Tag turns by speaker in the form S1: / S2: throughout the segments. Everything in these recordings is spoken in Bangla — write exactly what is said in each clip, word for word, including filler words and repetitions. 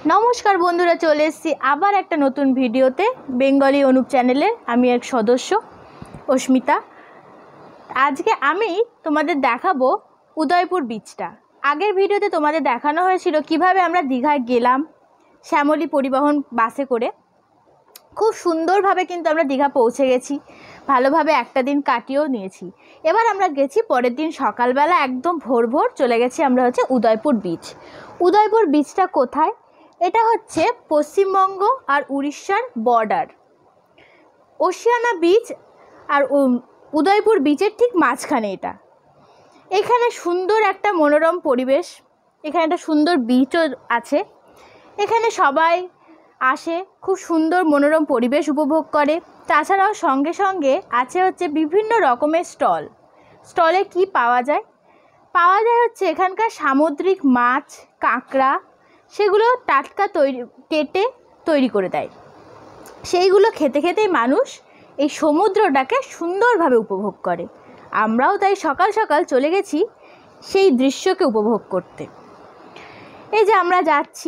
S1: नमस्कार बंधुरा चले एसेছি আবার একটা নতুন ভিডিওতে বেঙ্গলি অনুপ চ্যানেলের আমি এক সদস্য অস্মিতা। আজকে আমি তোমাদের দেখাবো উদয়পুর বিচটা। আগের ভিডিওতে তোমাদের দেখানো হয়েছিল কিভাবে আমরা দীঘায় গেলাম শ্যামলী পরিবহন বাসে করে। খুব সুন্দরভাবে কিন্তু আমরা দীঘা পৌঁছে গেছি, ভালোভাবে একটা দিন কাটিয়েও নিয়েছি। এবার আমরা গেছি পরের দিন সকালবেলা একদম ভোর ভোর চলে গেছি আমরা হচ্ছে উদয়পুর বিচ। উদয়পুর বিচটা কোথায়? এটা হচ্ছে পশ্চিমবঙ্গ আর উড়িষ্যার বর্ডার। ওশিয়ানা বিচ আর উদয়পুর বিচের ঠিক মাঝখানে এটা। এখানে সুন্দর একটা মনোরম পরিবেশ, এখানে একটা সুন্দর বিচও আছে। এখানে সবাই আসে, খুব সুন্দর মনোরম পরিবেশ উপভোগ করে। তাছাড়াও সঙ্গে সঙ্গে আছে হচ্ছে বিভিন্ন রকমের স্টল। স্টলে কি পাওয়া যায়? পাওয়া যায় হচ্ছে এখানকার সামুদ্রিক মাছ, কাঁকড়া, সেগুলো টাটকা তৈরি কেটে তৈরি করে দেয়। সেইগুলো খেতে খেতেই মানুষ এই সমুদ্রটাকে সুন্দরভাবে উপভোগ করে। আমরাও তাই সকাল সকাল চলে গেছি সেই দৃশ্যকে উপভোগ করতে। এই যে আমরা যাচ্ছি,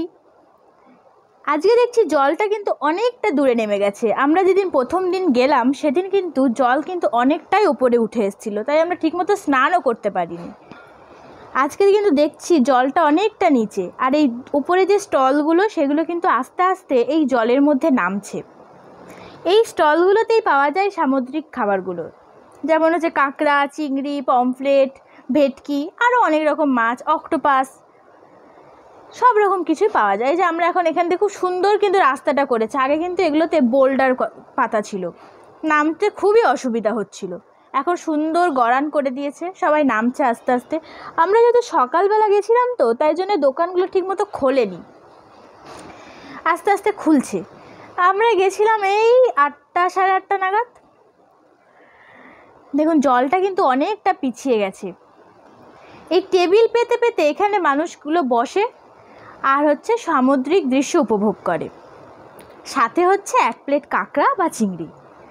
S1: আজকে দেখছি জলটা কিন্তু অনেকটা দূরে নেমে গেছে। আমরা যেদিন প্রথম দিন গেলাম সেদিন কিন্তু জল কিন্তু অনেকটাই ওপরে উঠে এসেছিলো, তাই আমরা ঠিকমতো স্নানও করতে পারিনি। আজকে কিন্তু দেখছি জলটা অনেকটা নিচে, আর এই উপরে যে স্টলগুলো সেগুলো কিন্তু আস্তে আস্তে এই জলের মধ্যে নামছে। এই স্টলগুলোতেই পাওয়া যায় সামুদ্রিক খাবারগুলো, যেমন হচ্ছে কাঁকড়া, চিংড়ি, পমফ্লেট, ভেটকি, আরও অনেক রকম মাছ, অক্টোপাস, সব রকম কিছুই পাওয়া যায়। যে আমরা এখন এখান থেকে খুব সুন্দর কিন্তু রাস্তাটা করেছে। আগে কিন্তু এগুলোতে বোল্ডার পাতা ছিল, নামতে খুবই অসুবিধা হচ্ছিল। এখন সুন্দর গড়ান করে দিয়েছে, সবাই নামছে আস্তে আস্তে। আমরা যেহেতু সকালবেলা গেছিলাম তো তাই জন্য দোকানগুলো ঠিকমতো খোলেনি, আস্তে আস্তে খুলছে। আমরা গেছিলাম এই আটটা সাড়ে আটটা নাগাদ। দেখুন জলটা কিন্তু অনেকটা পিছিয়ে গেছে। এই টেবিল পেতে পেতে এখানে মানুষগুলো বসে আর হচ্ছে সামুদ্রিক দৃশ্য উপভোগ করে, সাথে হচ্ছে এক প্লেট কাঁকড়া বা চিংড়ি।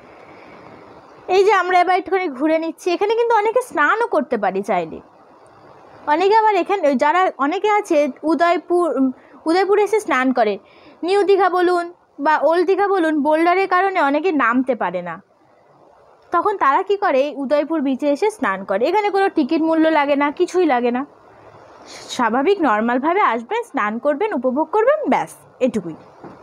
S1: এই যে আমরা এবার একটুখানি ঘুরে নিচ্ছি। এখানে কিন্তু অনেকে স্নানও করতে পারি চাইলে। অনেকে আবার এখানে যারা অনেকে আছে উদয়পুর উদয়পুরে এসে স্নান করে। নিউ দীঘা বলুন বা ওল্ড দীঘা বলুন, বোল্ডারের কারণে অনেকে নামতে পারে না, তখন তারা কি করে উদয়পুর বিচে এসে স্নান করে। এখানে কোনো টিকিট মূল্য লাগে না, কিছুই লাগে না। স্বাভাবিক নর্মালভাবে আসবেন, স্নান করবেন, উপভোগ করবেন, ব্যাস এটুকুই।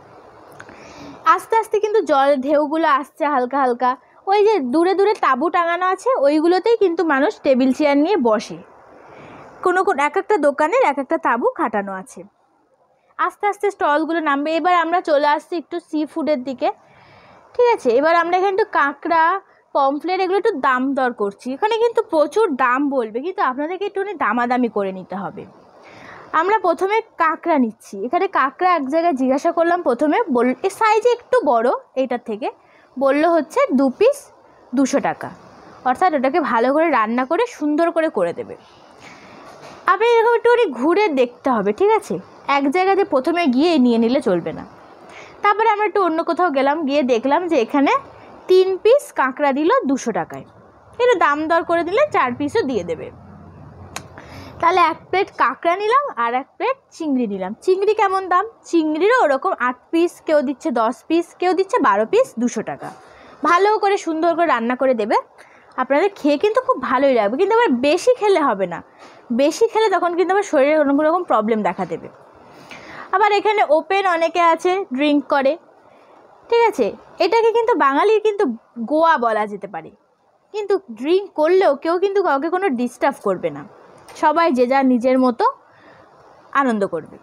S1: আস্তে আস্তে কিন্তু জল ঢেউগুলো আসছে হালকা হালকা। ওই যে দূরে দূরে তাঁবু টাঙানো আছে, ওইগুলোতেই কিন্তু মানুষ টেবিল চেয়ার নিয়ে বসে। কোনো কোনো এক একটা দোকানের এক একটা তাঁবু খাটানো আছে। আস্তে আস্তে স্টলগুলো নামবে। এবার আমরা চলে আসছি একটু সি ফুডের দিকে, ঠিক আছে। এবার আমরা এখানে একটু কাঁকড়া, পমফ্লেট এগুলো একটু দাম দর করছি। এখানে কিন্তু প্রচুর দাম বলবে, কিন্তু আপনাদেরকে একটুখানি দামাদামি করে নিতে হবে। আমরা প্রথমে কাঁকড়া নিচ্ছি। এখানে কাঁকড়া এক জায়গায় জিজ্ঞাসা করলাম, প্রথমে বল এর সাইজে একটু বড় এইটার থেকে, বললো হচ্ছে দু পিস দুশো টাকা, অর্থাৎ ওটাকে ভালো করে রান্না করে সুন্দর করে করে দেবে। আপনি এরকম একটুখানি ঘুরে দেখতে হবে, ঠিক আছে। এক জায়গাতে প্রথমে গিয়ে নিয়ে নিলে চলবে না। তারপরে আমরা একটু অন্য কোথাও গেলাম, গিয়ে দেখলাম যে এখানে তিন পিস কাঁকড়া দিল দুশো টাকায়। একটু দাম দর করে দিলে চার পিসও দিয়ে দেবে। তাহলে এক প্লেট কাঁকড়া নিলাম আর এক প্লেট চিংড়ি নিলাম। চিংড়ি কেমন দাম? চিংড়িরও ওরকম আট পিস, কেউ দিচ্ছে দশ পিস, কেউ দিচ্ছে বারো পিস, দুশো টাকা। ভালো করে সুন্দর করে রান্না করে দেবে। আপনাদের খেয়ে কিন্তু খুব ভালোই লাগবে, কিন্তু আবার বেশি খেলে হবে না। বেশি খেলে তখন কিন্তু আবার শরীরে কোনো রকম প্রবলেম দেখা দেবে। আবার এখানে ওপেন অনেকে আছে, ড্রিঙ্ক করে, ঠিক আছে। এটাকে কিন্তু বাঙালির কিন্তু গোয়া বলা যেতে পারে। কিন্তু ড্রিঙ্ক করলেও কেউ কিন্তু কাউকে কোনো ডিস্টার্ব করবে না, সবাই যে যার নিজের মতো আনন্দ করবে।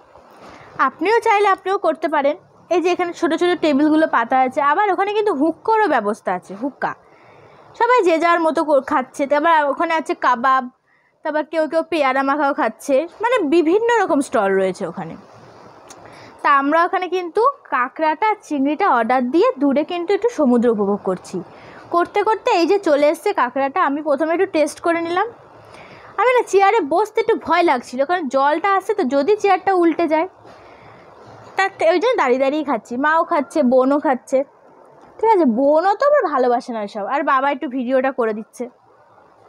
S1: আপনিও চাইলে আপনিও করতে পারেন। এই যে এখানে ছোটো ছোটো টেবিলগুলো পাতা আছে। আবার ওখানে কিন্তু হুক্কারও ব্যবস্থা আছে, হুক্কা। সবাই যে যার মতো খাচ্ছে। তারপর ওখানে আছে কাবাব, তারপর কেউ কেউ পেয়ারা মাখাও খাচ্ছে, মানে বিভিন্ন রকম স্টল রয়েছে ওখানে। তা আমরা ওখানে কিন্তু কাঁকড়াটা চিংড়িটা অর্ডার দিয়ে দূরে কিন্তু একটু সমুদ্র উপভোগ করছি। করতে করতে এই যে চলে এসছে কাঁকড়াটা, আমি প্রথমে একটু টেস্ট করে নিলাম। আমি না চেয়ারে বসতে একটু ভয় লাগছিল, কারণ জলটা আসছে তো, যদি চেয়ারটা উল্টে যায়। তার ওই জন্য দাঁড়িয়ে দাঁড়িয়েই খাচ্ছি। মাও খাচ্ছে, বোনও খাচ্ছে, ঠিক আছে। বোনও তো আবার ভালোবাসে না সব, আর বাবা একটু ভিডিওটা করে দিচ্ছে।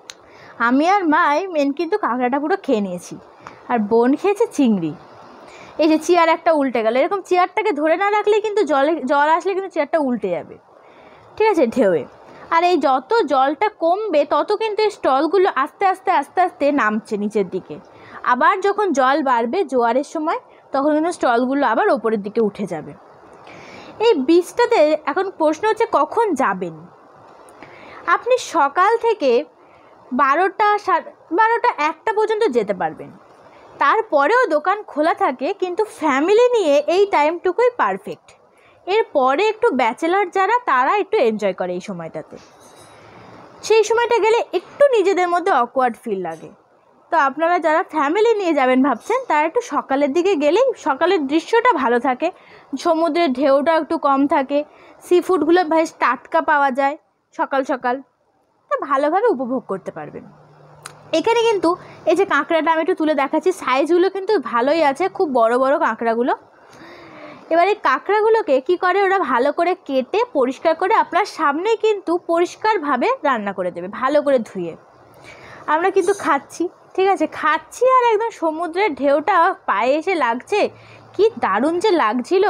S1: আমি আর মাই মেন কিন্তু কাঁকড়াটা পুরো খেয়ে নিয়েছি, আর বোন খেয়েছে চিংড়ি। এই যে চেয়ার একটা উল্টে গেল, এরকম চেয়ারটাকে ধরে না রাখলে কিন্তু জলে জল আসলে কিন্তু চেয়ারটা উল্টে যাবে, ঠিক আছে, ঢেউয়ে। আর এই যত জলটা কমবে তত কিন্তু এই স্টলগুলো আস্তে আস্তে আস্তে আস্তে নামছে নিচের দিকে। আবার যখন জল বাড়বে জোয়ারের সময় তখন কিন্তু স্টলগুলো আবার ওপরের দিকে উঠে যাবে। এই বীজটাতে এখন প্রশ্ন হচ্ছে কখন যাবেন। আপনি সকাল থেকে বারোটা সাড়ে বারোটা একটা পর্যন্ত যেতে পারবেন, তারপরেও দোকান খোলা থাকে, কিন্তু ফ্যামিলি নিয়ে এই টাইমটুকুই পারফেক্ট। এরপরে একটু ব্যাচেলার যারা তারা একটু এনজয় করে এই সময়টাতে, সেই সময়টা গেলে একটু নিজেদের মধ্যে অকওয়ার্ড ফিল লাগে। তো আপনারা যারা ফ্যামিলি নিয়ে যাবেন ভাবছেন তারা একটু সকালের দিকে গেলেই সকালের দৃশ্যটা ভালো থাকে, সমুদ্রের ঢেউটা একটু কম থাকে, সি ফুডগুলো বেশ টাটকা পাওয়া যায় সকাল সকাল, তো ভালোভাবে উপভোগ করতে পারবেন। এখানে কিন্তু এই যে কাঁকড়াটা আমি একটু তুলে দেখাচ্ছি, সাইজগুলো কিন্তু ভালোই আছে, খুব বড় বড় কাঁকড়াগুলো। এবার এই কাঁকড়াগুলোকে কী করে ওরা ভালো করে কেটে পরিষ্কার করে আপনার সামনেই কিন্তু পরিষ্কারভাবে রান্না করে দেবে, ভালো করে ধুয়ে। আমরা কিন্তু খাচ্ছি, ঠিক আছে, খাচ্ছি আর একদম সমুদ্রের ঢেউটা পায়ে এসে লাগছে, কি দারুণ যে লাগছিল,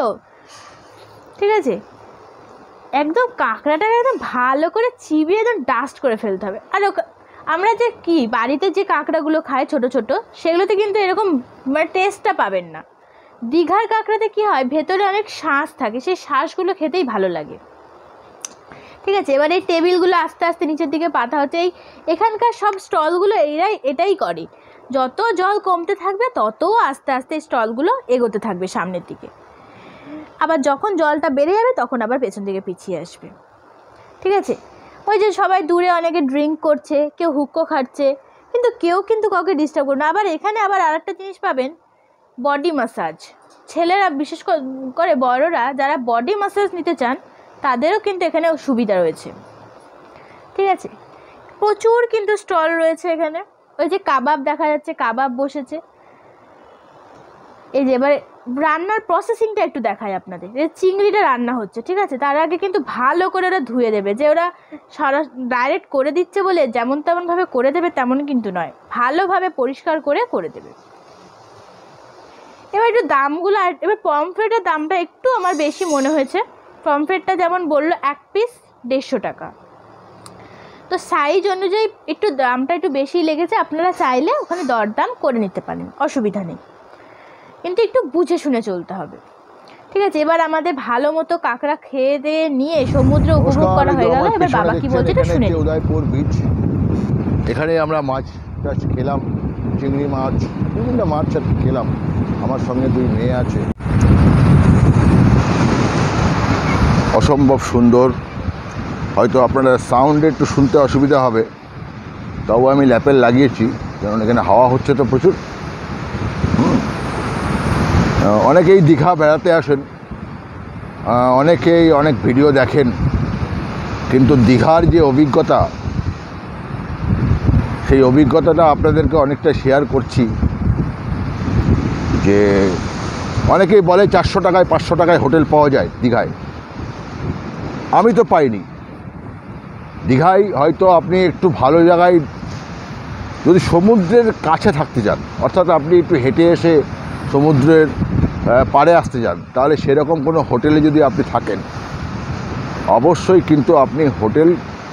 S1: ঠিক আছে। একদম কাঁকড়াটাকে একদম ভালো করে চিবিয়ে একদম ডাস্ট করে ফেলতে হবে। আর আমরা যে কি বাড়িতে যে কাঁকড়াগুলো খাই ছোট ছোট, সেগুলোতে কিন্তু এরকম মানে টেস্টটা পাবেন না। দীঘার কাঁকড়াতে কি হয়, ভেতরে অনেক শাঁস থাকে, সেই শাঁসগুলো খেতেই ভালো লাগে, ঠিক আছে। এবার এই টেবিলগুলো আস্তে আস্তে নিচের দিকে পাতা হচ্ছে। এই এখানকার সব স্টলগুলো এরাই এটাই করে, যত জল কমতে থাকবে তত আস্তে আস্তে স্টলগুলো এগোতে থাকবে সামনের দিকে, আবার যখন জলটা বেড়ে যাবে তখন আবার পেছন দিকে পিছিয়ে আসবে, ঠিক আছে। ওই যে সবাই দূরে অনেকে ড্রিঙ্ক করছে, কেউ হুক্কো খাচ্ছে, কিন্তু কেউ কিন্তু কাউকে ডিস্টার্ব করবে না। আবার এখানে আবার আরেকটা জিনিস পাবেন, বডি ম্যাসাজ। ছেলেরা বিশেষ করে বড়রা যারা বডি ম্যাসাজ নিতে চান তাদেরও কিন্তু এখানে সুবিধা রয়েছে, ঠিক আছে। প্রচুর কিন্তু স্টল রয়েছে এখানে। ওই যে কাবাব দেখা যাচ্ছে, কাবাব বসেছে। এই যে এবারে রান্নার প্রসেসিংটা একটু দেখায় আপনাদের। এই চিংড়িটা রান্না হচ্ছে, ঠিক আছে, তার আগে কিন্তু ভালো করে ওরা ধুয়ে দেবে, যে ওরা সারা ডাইরেক্ট করে দিচ্ছে বলে যেমন তেমনভাবে করে দেবে তেমন কিন্তু নয়, ভালোভাবে পরিষ্কার করে করে দেবে। এবার একটু দামগুলো, এবার পমফ্রেটের দামটা একটু আমার বেশি মনে হয়েছে। পমফ্রেটটা যেমন বললো এক পিস দেড়শো টাকা, তো সাইজ অনুযায়ী একটু দামটা একটু বেশি লেগেছে। আপনারা চাইলে ওখানে দরদাম করে নিতে পারেন, অসুবিধা নেই, কিন্তু একটু বুঝে শুনে চলতে হবে, ঠিক আছে। এবার আমাদের ভালো মতো কাঁকড়া খেয়ে দিয়ে নিয়ে সমুদ্র উপভোগ করা হয়ে গেল। এবার বাবা কি বলছে এটা শুনে।
S2: উদয়পুর বিচ, এখানে আমরা মাছ টাছ খেলাম, চিংড়ি মাছ, বিভিন্ন মাছ খেলাম। আমার সঙ্গে দুই মেয়ে আছে। অসম্ভব সুন্দর। হয়তো আপনারা সাউন্ডে একটু শুনতে অসুবিধা হবে, তাও আমি ল্যাপেল লাগিয়েছি, কারণ এখানে হাওয়া হচ্ছে তো প্রচুর। অনেকেই দীঘা বেড়াতে আসেন, অনেকেই অনেক ভিডিও দেখেন, কিন্তু দীঘার যে অভিজ্ঞতা, সেই অভিজ্ঞতাটা আপনাদেরকে অনেকটা শেয়ার করছি। যে অনেকেই বলে চারশো টাকায় পাঁচশো টাকায় হোটেল পাওয়া যায় দীঘায়, আমি তো পাইনি। দীঘায় হয়তো আপনি একটু ভালো জায়গায় যদি সমুদ্রের কাছে থাকতে চান, অর্থাৎ আপনি একটু হেঁটে এসে সমুদ্রের পাড়ে আসতে চান, তাহলে সেরকম কোনো হোটেলে যদি আপনি থাকেন, অবশ্যই কিন্তু আপনি হোটেল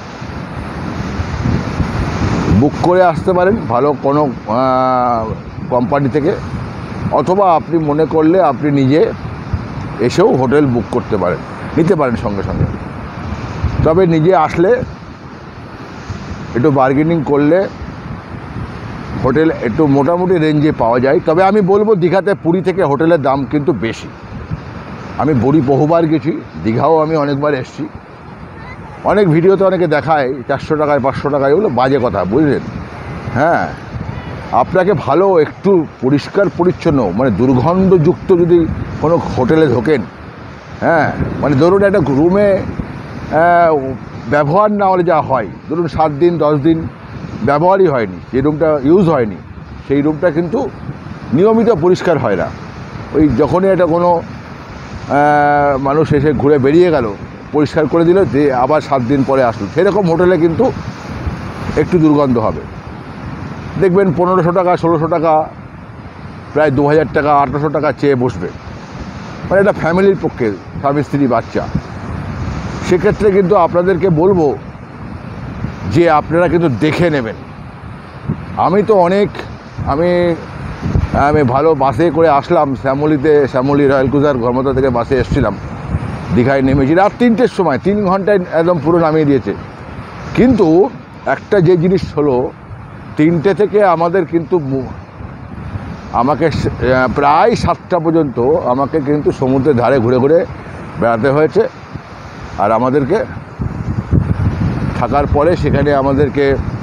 S2: বুক করে আসতে পারেন ভালো কোনো কোম্পানি থেকে, অথবা আপনি মনে করলে আপনি নিজে এসেও হোটেল বুক করতে পারেন, নিতে পারেন সঙ্গে সঙ্গে। তবে নিজে আসলে একটু বার্গেনিং করলে হোটেল একটু মোটামুটি রেঞ্জে পাওয়া যায়। তবে আমি বলবো দীঘাতে পুরী থেকে হোটেলের দাম কিন্তু বেশি। আমি পুরী বহুবার গেছি, দীঘাও আমি অনেকবার এসেছি। অনেক ভিডিওতে অনেকে দেখায় চারশো টাকায় পাঁচশো টাকায়, ওগুলো বাজে কথা, বুঝলেন। হ্যাঁ, আপনাকে ভালো একটু পরিষ্কার পরিচ্ছন্ন, মানে দুর্গন্ধযুক্ত যদি কোনো হোটেলে ঢোকেন, হ্যাঁ, মানে ধরুন একটা রুমে ব্যবহার না হলে যা হয়, ধরুন সাত দিন দশ দিন ব্যবহারই হয়নি, যে রুমটা ইউজ হয়নি, সেই রুমটা কিন্তু নিয়মিত পরিষ্কার হয় না। ওই যখনই এটা কোনো মানুষ এসে ঘুরে বেরিয়ে গেল, পরিষ্কার করে দিল, যে আবার সাত দিন পরে আসলো, সেরকম হোটেলে কিন্তু একটু দুর্গন্ধ হবে। দেখবেন পনেরোশো টাকা ষোলোশো টাকা প্রায় দু হাজার টাকা আঠারোশো টাকা চেয়ে বসবে, মানে এটা ফ্যামিলির পক্ষে, স্বামী স্ত্রী বাচ্চা। সেক্ষেত্রে কিন্তু আপনাদেরকে বলবো যে আপনারা কিন্তু দেখে নেবেন। আমি তো অনেক আমি আমি ভালো বাসে করে আসলাম শ্যামলিতে, শ্যামলি রয়্যাল ক্রুজার গর্মতা থেকে বাসে এসেছিলাম, দীঘায় নেমেছি রাত তিনটের সময়, তিন ঘন্টায় একদম পুরো নামিয়ে দিয়েছে। কিন্তু একটা যে জিনিস হলো, তিনটে থেকে আমাদের কিন্তু আমাকে প্রায় সাতটা পর্যন্ত আমাকে কিন্তু সমুদ্রের ধারে ঘুরে ঘুরে বেড়াতে হয়েছে। আর আমাদেরকে থাকার পরে সেখানে আমাদেরকে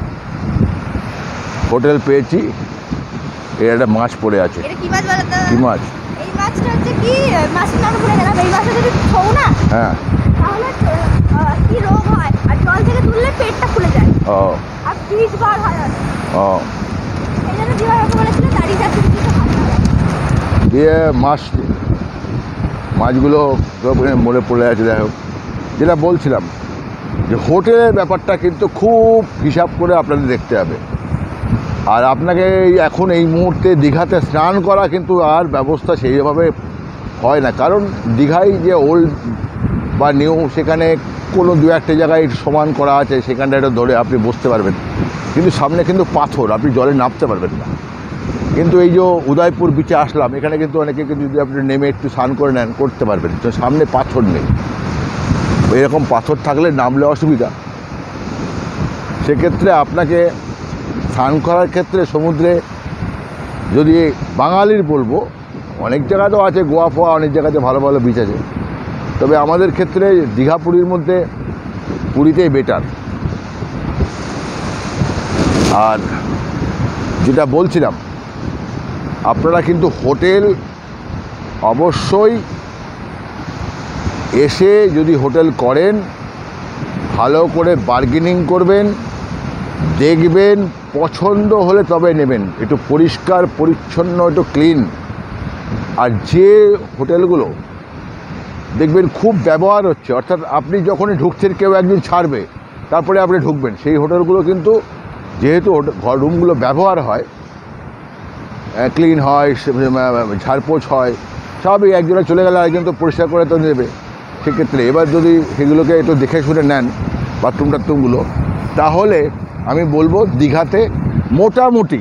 S2: হোটেল পেয়েছি। এর একটা মাছ পড়ে আছে।
S1: এটা কি মাছ বলো তো?
S2: কি মাছ?
S1: এই মাছটা হচ্ছে কি, মাছের নাম ভুলে গেলাম। এই মাছটা যদি ছৌ না,
S2: হ্যাঁ,
S1: তাহলে আহ, কি রোগ হয়, আর জল থেকে তুললে পেটটা ফুলে যায়,
S2: ও
S1: আর পিচ বার হয় না।
S2: ও
S1: এই জন্য দিবা বাবু বলেছিল দাড়ি চাষি কিছু খাবে না।
S2: দিয়ে মাছ মাছগুলো সব মরে পড়ে আছে। যাই হোক, যেটা বলছিলাম যে হোটেলের ব্যাপারটা কিন্তু খুব হিসাব করে আপনাদের দেখতে হবে। আর আপনাকে এখন এই মুহূর্তে দীঘাতে স্নান করা কিন্তু আর ব্যবস্থা সেইভাবে হয় না, কারণ দীঘায় যে ওল্ড বা নিউ, সেখানে কোনো দু একটা জায়গায় সমান করা আছে, সেখানটা এটা ধরে আপনি বসতে পারবেন, কিন্তু সামনে কিন্তু পাথর, আপনি জলে নামতে পারবেন না। কিন্তু এই যে উদয়পুর বিচে আসলাম, এখানে কিন্তু অনেকে কিন্তু যদি আপনি নেমে একটু স্নান করে নেন, করতে পারবেন, তো সামনে পাথর নেই। এরকম পাথর থাকলে নামলে অসুবিধা। সেক্ষেত্রে আপনাকে স্নান করার ক্ষেত্রে সমুদ্রে, যদি বাঙালির বলবো, অনেক জায়গা তো আছে, গোয়া ফোয়া অনেক জায়গাতে ভালো ভালো বিচ আছে, তবে আমাদের ক্ষেত্রে দীঘা পুরীর মধ্যে পুরীতেই বেটার। আর যেটা বলছিলাম, আপনারা কিন্তু হোটেল অবশ্যই এসে যদি হোটেল করেন, ভালো করে বার্গেনিং করবেন, দেখবেন, পছন্দ হলে তবে নেবেন। একটু পরিষ্কার পরিচ্ছন্ন, একটু ক্লিন। আর যে হোটেলগুলো দেখবেন খুব ব্যবহার হচ্ছে, অর্থাৎ আপনি যখনই ঢুকছেন কেউ একদিন ছাড়বে, তারপরে আপনি ঢুকবেন, সেই হোটেলগুলো কিন্তু যেহেতু ঘর রুমগুলো ব্যবহার হয়, ক্লিন হয়, ঝাড়পোছ হয়, সবই একজনে চলে গেলে একজন তো পরিষ্কার করে তো নেবে। সেক্ষেত্রে এবার যদি সেগুলোকে একটু দেখে শুনে নেন বাথরুম টাথরুমগুলো, তাহলে আমি বলবো দীঘাতে মোটামুটি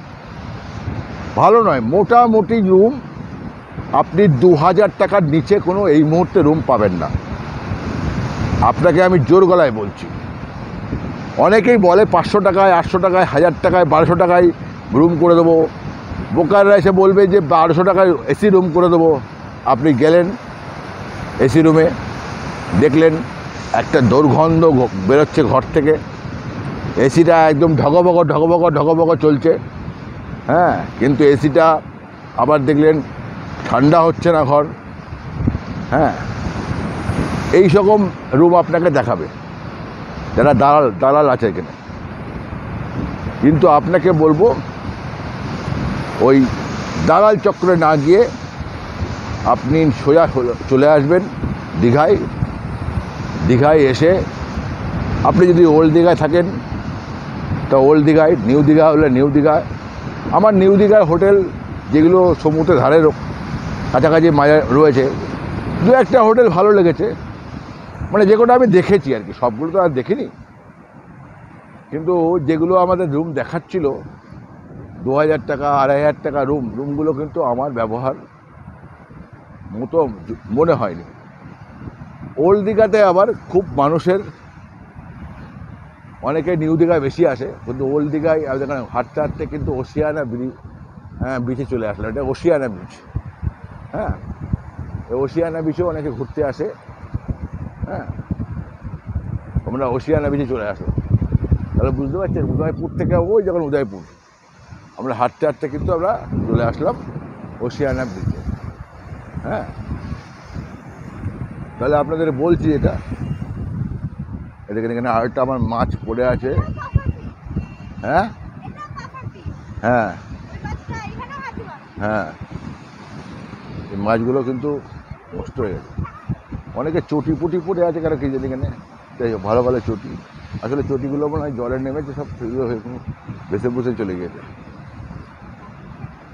S2: ভালো নয়, মোটামুটি রুম আপনি দু হাজার টাকার নিচে কোনো এই মুহূর্তে রুম পাবেন না। আপনাকে আমি জোর গলায় বলছি। অনেকেই বলে পাঁচশো টাকায়, আটশো টাকায়, হাজার টাকায়, বারোশো টাকায় রুম করে দেবো। বোকাররা এসে বলবে যে বারোশো টাকায় এসি রুম করে দেবো। আপনি গেলেন এসি রুমে, দেখলেন একটা দুর্গন্ধ বেরোচ্ছে ঘর থেকে, এসিটা একদম ঢকবক ঢকবক ঢকবক চলছে, হ্যাঁ, কিন্তু এসিটা আবার দেখলেন ঠান্ডা হচ্ছে না ঘর, হ্যাঁ, এই রকম রুম আপনাকে দেখাবে যারা দালাল দালাল আছে এখানে। কিন্তু আপনাকে বলবো ওই দালাল চক্রে না গিয়ে আপনি সোজা চলে আসবেন দীঘায়। দীঘায় এসে আপনি যদি ওল্ড দীঘায় থাকেন তা ওল্ড দীঘায়, নিউ দীঘা হলে নিউ দীঘায়। আমার নিউ দীঘার হোটেল যেগুলো সমুদ্রের ধারে কাছাকাছি মাঝে রয়েছে, দু একটা হোটেল ভালো লেগেছে, মানে যেগুলো আমি দেখেছি আর কি, সবগুলো তো আর দেখিনি, কিন্তু যেগুলো আমাদের রুম দেখাচ্ছিল দু হাজার টাকা আড়াই হাজার টাকা রুম, রুমগুলো কিন্তু আমার ব্যবহার মতো মনে হয়নি। ওল্ড দীঘাতে আবার খুব মানুষের, অনেকে নিউ দীঘায় বেশি আসে, কিন্তু ওল্ড দীঘায় যেখানে হাঁটতে হাঁটতে কিন্তু ওশিয়ানা ব্রিজ, হ্যাঁ, বিচে চলে আসলাম। এটা ওশিয়ানা বিচ, হ্যাঁ, ওশিয়ানা বিচেও অনেকে ঘুরতে আসে, হ্যাঁ, আমরা ওশিয়ানা বিচে চলে আসলাম। তাহলে বুঝতে পারছেন, উদয়পুর থেকে ওই যখন উদয়পুর আমরা হাঁটতে হাঁটতে কিন্তু আমরা চলে আসলাম ওশিয়ানা বিচে, হ্যাঁ। তাহলে আপনাদের বলছি এটা, এখানে এখানে আরেকটা আমার মাছ পড়ে আছে, হ্যাঁ হ্যাঁ হ্যাঁ, এই মাছগুলো কিন্তু নষ্ট হয়ে গেছে। অনেকে চটি পুটি পড়ে আছে, কারো কি জানি এখানে, তাই ভালো ভালো চটি, আসলে চটিগুলো মনে হয় জলে নেমেছে, সব ইয়ে হয়ে ভেসে বসে চলে গিয়েছে।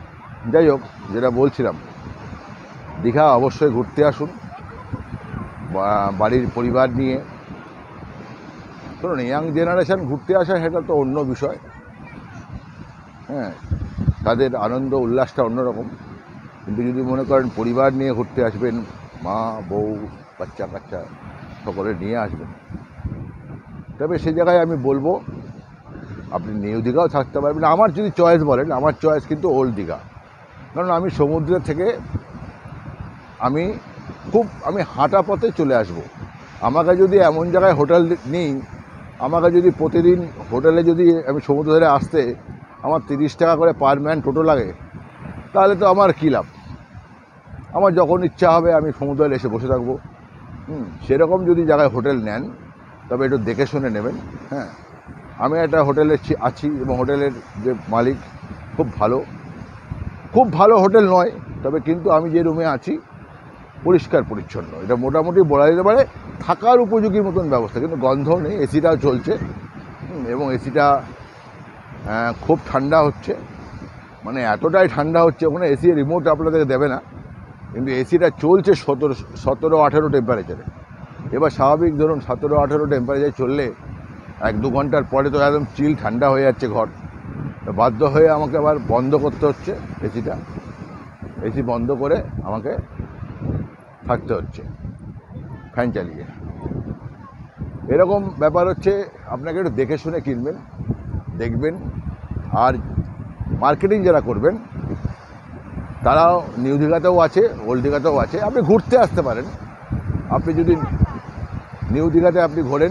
S2: যাই হোক, যেটা বলছিলাম, দীঘা অবশ্যই ঘুরতে আসুন বাড়ির পরিবার নিয়ে। ধরুন ইয়াং জেনারেশান ঘুরতে আসা সেটা তো অন্য বিষয়, হ্যাঁ, তাদের আনন্দ উল্লাসটা অন্যরকম। কিন্তু যদি মনে করেন পরিবার নিয়ে ঘুরতে আসবেন, মা বউ বাচ্চা কাচ্চা সকলে নিয়ে আসবেন, তবে সেই জায়গায় আমি বলবো আপনি নিউ দীঘাও থাকতে পারবেন। আমার যদি চয়েস বলেন, আমার চয়েস কিন্তু ওল্ড দীঘা। কারণ আমি সমুদ্রের থেকে আমি খুব আমি হাঁটা পথে চলে আসব। আমাকে যদি এমন জায়গায় হোটেল নিই, আমাকে যদি প্রতিদিন হোটেলে যদি আমি সমুদ্র ধারে আসতে আমার তিরিশ টাকা করে পার ম্যান টোটো লাগে, তাহলে তো আমার কী লাভ? আমার যখন ইচ্ছা হবে আমি সমুদ্রে এসে বসে থাকবো। হুম সেরকম যদি জায়গায় হোটেল নেন তবে একটু দেখে শুনে নেবেন। হ্যাঁ, আমি একটা হোটেলে আছি এবং হোটেলের যে মালিক খুব ভালো, খুব ভালো হোটেল নয়, তবে কিন্তু আমি যে রুমে আছি পরিষ্কার পরিচ্ছন্ন, এটা মোটামুটি বলা যেতে পারে থাকার উপযোগী মতন ব্যবস্থা, কিন্তু গন্ধ নেই, এসিটাও চলছে এবং এসিটা খুব ঠান্ডা হচ্ছে, মানে এতটাই ঠান্ডা হচ্ছে ওখানে এসি রিমোট আপনাদেরকে দেবে না, কিন্তু এসিটা চলছে সতেরো সতেরো আঠেরো টেম্পারেচারে। এবার স্বাভাবিক ধরুন সতেরো আঠেরো টেম্পারেচার চললে এক দু ঘন্টার পরে তো একদম চিল ঠান্ডা হয়ে যাচ্ছে ঘর, বাধ্য হয়ে আমাকে আবার বন্ধ করতে হচ্ছে এসিটা, এসি বন্ধ করে আমাকে থাকতে হচ্ছে ফ্যান চালিয়ে। এরকম ব্যাপার হচ্ছে, আপনাকে একটু দেখে শুনে কিনবেন, দেখবেন। আর মার্কেটিং যারা করবেন তারাও নিউ দীঘাতেও আছে, ওল্ড দীঘাতেও আছে, আপনি ঘুরতে আসতে পারেন। আপনি যদি নিউ দীঘাতে আপনি ঘোরেন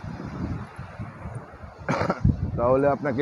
S2: তাহলে আপনাকে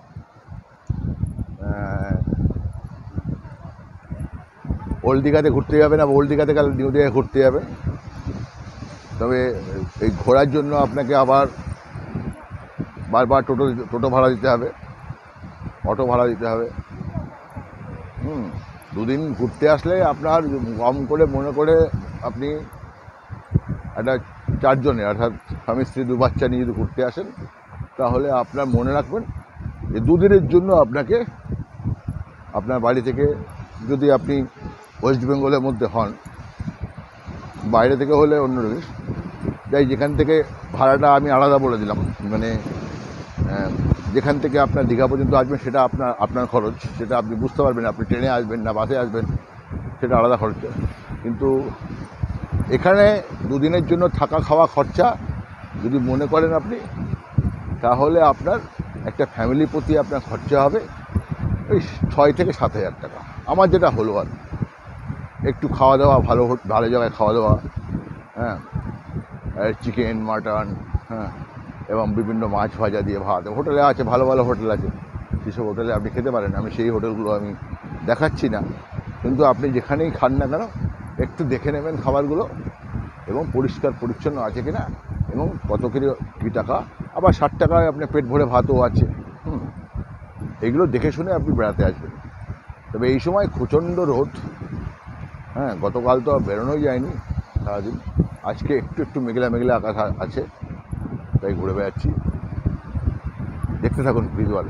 S2: ওল্ড দীঘাতে ঘুরতে যাবেন, আর ওল্ড দীঘাতে গেলে নিউ দীঘায় ঘুরতে যাবেন। তবে এই ঘোরার জন্য আপনাকে আবার বারবার টোটো টোটো ভাড়া দিতে হবে, অটো ভাড়া দিতে হবে। হুম দুদিন ঘুরতে আসলে আপনার কম করে মনে করে আপনি একটা চারজনে অর্থাৎ স্বামী স্ত্রী দু বাচ্চা নিয়ে যদি ঘুরতে আসেন তাহলে আপনার মনে রাখবেন যে দুদিনের জন্য আপনাকে আপনার বাড়ি থেকে, যদি আপনি ওয়েস্ট বেঙ্গলের মধ্যে হন, বাইরে থেকে হলে অন্য জিনিস, যাই যেখান থেকে ভাড়াটা আমি আলাদা বলে দিলাম, মানে যেখান থেকে আপনার দীঘা পর্যন্ত আসবেন সেটা আপনার আপনার খরচ, সেটা আপনি বুঝতে পারবেন, আপনি ট্রেনে আসবেন না বাসে আসবেন সেটা আলাদা খরচ। কিন্তু এখানে দুদিনের জন্য থাকা খাওয়া খরচা যদি মনে করেন আপনি, তাহলে আপনার একটা ফ্যামিলি প্রতি আপনার খরচা হবে ওই ছয় থেকে সাত হাজার টাকা। আমার যেটা হলো আর একটু খাওয়া দাওয়া ভালো ভালো জায়গায় খাওয়া দাওয়া, হ্যাঁ, চিকেন মাটন, হ্যাঁ, এবং বিভিন্ন মাছ ভাজা দিয়ে ভাত হোটেলে আছে, ভালো ভালো হোটেল আছে, সেসব হোটেলে আপনি খেতে পারেন। আমি সেই হোটেলগুলো আমি দেখাচ্ছি না, কিন্তু আপনি যেখানেই খান না কেন একটু দেখে নেবেন খাবারগুলো এবং পরিষ্কার পরিচ্ছন্ন আছে কিনা এবং কত কিলো কী টাকা, আবার ষাট টাকায় আপনার পেট ভরে ভাতও আছে। হুম এগুলো দেখে শুনে আপনি বেড়াতে আসবেন। তবে এই সময় প্রচণ্ড রোদ, হ্যাঁ, গতকাল তো বেরোনোই যায়নি সারাদিন, আজকে একটু একটু মেঘলা মেঘলা আকাশ আছে, তাই ঘুরে বেড়াচ্ছি। দেখতে থাকুন ভিজুয়াল।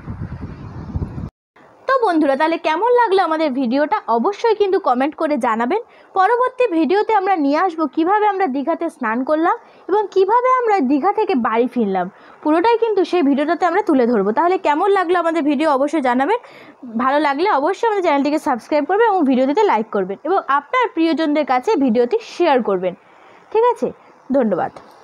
S1: তো বন্ধুরা, তাহলে কেমন লাগলো আমাদের ভিডিওটা অবশ্যই কিন্তু কমেন্ট করে জানাবেন। পরবর্তী ভিডিওতে আমরা নিয়ে আসবো কিভাবে আমরা দীঘাতে স্নান করলাম এবং কিভাবে আমরা দীঘা থেকে বাড়ি ফিরলাম, পুরোটাই কিন্তু সেই ভিডিওটাতে আমরা তুলে ধরবো। তাহলে কেমন লাগলো আমাদের ভিডিও অবশ্যই জানাবেন। ভালো লাগলে অবশ্যই আমাদের চ্যানেলটিকে সাবস্ক্রাইব করবেন এবং ভিডিওটিতে লাইক করবেন এবং আপনার প্রিয়জনদের কাছে ভিডিওটি শেয়ার করবেন। ঠিক আছে, ধন্যবাদ।